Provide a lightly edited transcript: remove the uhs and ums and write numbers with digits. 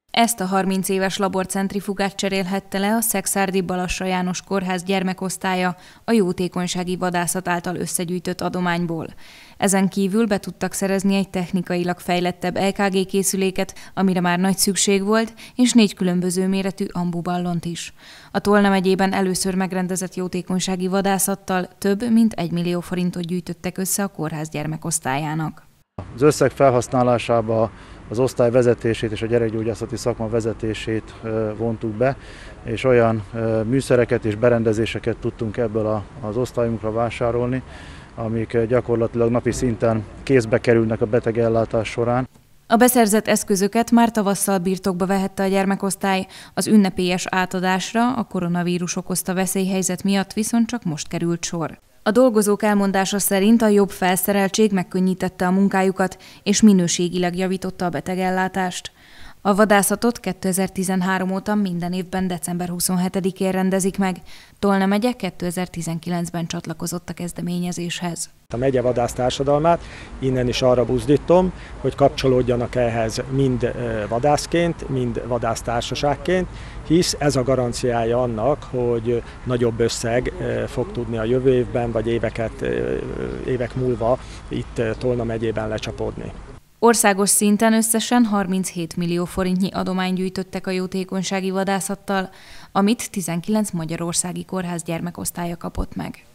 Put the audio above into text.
Ezt a 30 éves laborcentrifugát cserélhette le a szekszárdi Balassa János Kórház gyermekosztálya a jótékonysági vadászat által összegyűjtött adományból. Ezen kívül be tudtak szerezni egy technikailag fejlettebb EKG készüléket, amire már nagy szükség volt, és 4 különböző méretű ambuballont is. A Tolna megyében először megrendezett jótékonysági vadászattal több mint 1 millió forintot gyűjtöttek össze a kórház gyermekosztályának. Az összeg felhasználásába az osztály vezetését és a gyerekgyógyászati szakma vezetését vontuk be, és olyan műszereket és berendezéseket tudtunk ebből az osztályunkra vásárolni, amik gyakorlatilag napi szinten kézbe kerülnek a betegellátás során. A beszerzett eszközöket már tavasszal birtokba vehette a gyermekosztály, az ünnepélyes átadásra a koronavírus okozta veszélyhelyzet miatt viszont csak most került sor. A dolgozók elmondása szerint a jobb felszereltség megkönnyítette a munkájukat, és minőségileg javította a betegellátást. A vadászatot 2013 óta minden évben december 27-én rendezik meg. Tolna megye 2019-ben csatlakozott a kezdeményezéshez. A megye vadásztársadalmát innen is arra buzdítom, hogy kapcsolódjanak ehhez mind vadászként, mind vadásztársaságként, hisz ez a garanciája annak, hogy nagyobb összeg fog tudni a jövő évben, vagy évek múlva itt Tolna megyében lecsapódni. Országos szinten összesen 37 millió forintnyi adományt gyűjtöttek a jótékonysági vadászattal, amit 19 magyarországi kórház gyermekosztálya kapott meg.